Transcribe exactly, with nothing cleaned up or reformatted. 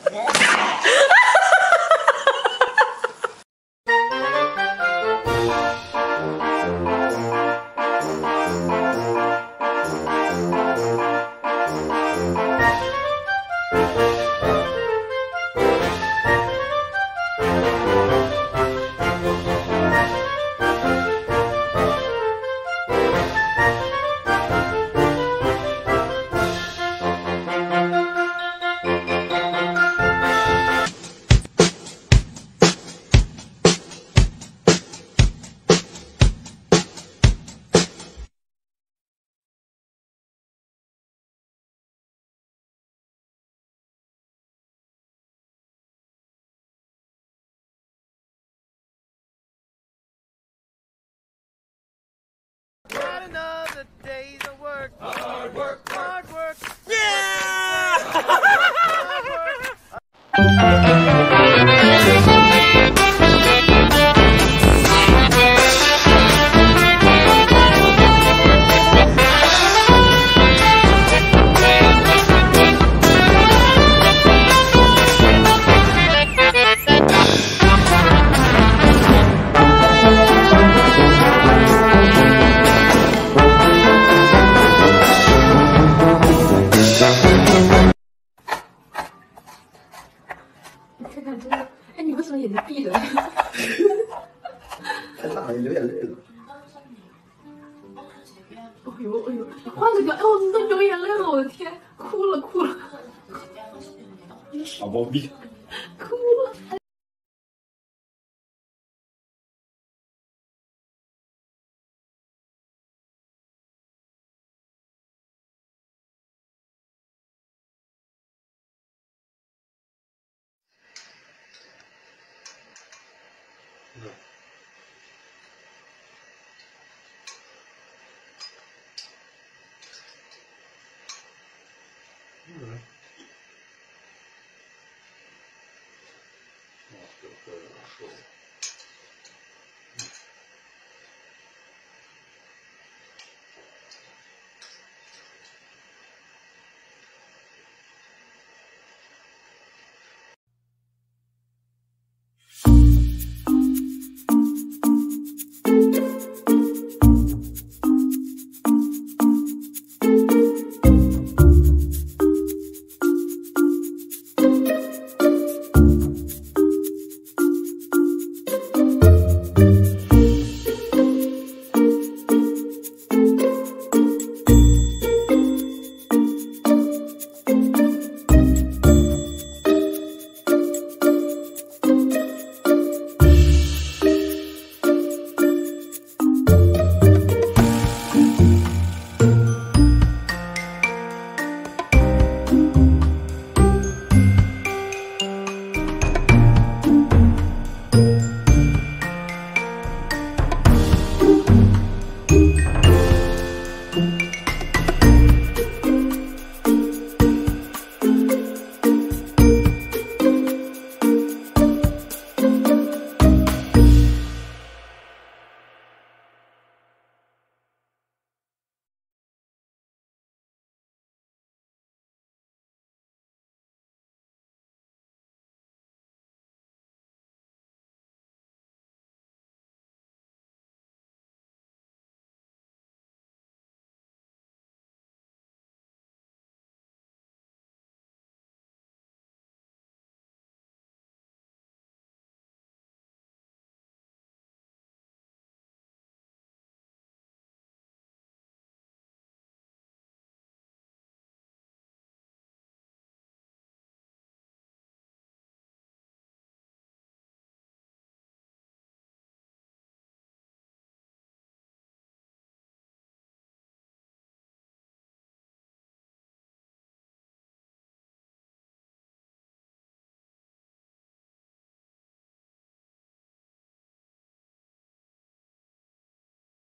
Got another day's of work. Hard work, hard work. Yeah! Hard work. 看看真的，哎，你为什么眼睛闭着？ 太大了，流眼泪了。 哎呦哎呦，换个表，哎，我都流眼泪了，我的天，哭了哭了。 小猫逼。